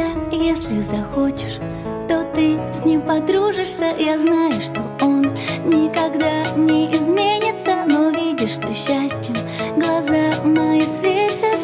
если захочешь, то ты с ним подружишься. Я знаю, что он никогда не изменится, но видишь, что счастьем глаза мои светят.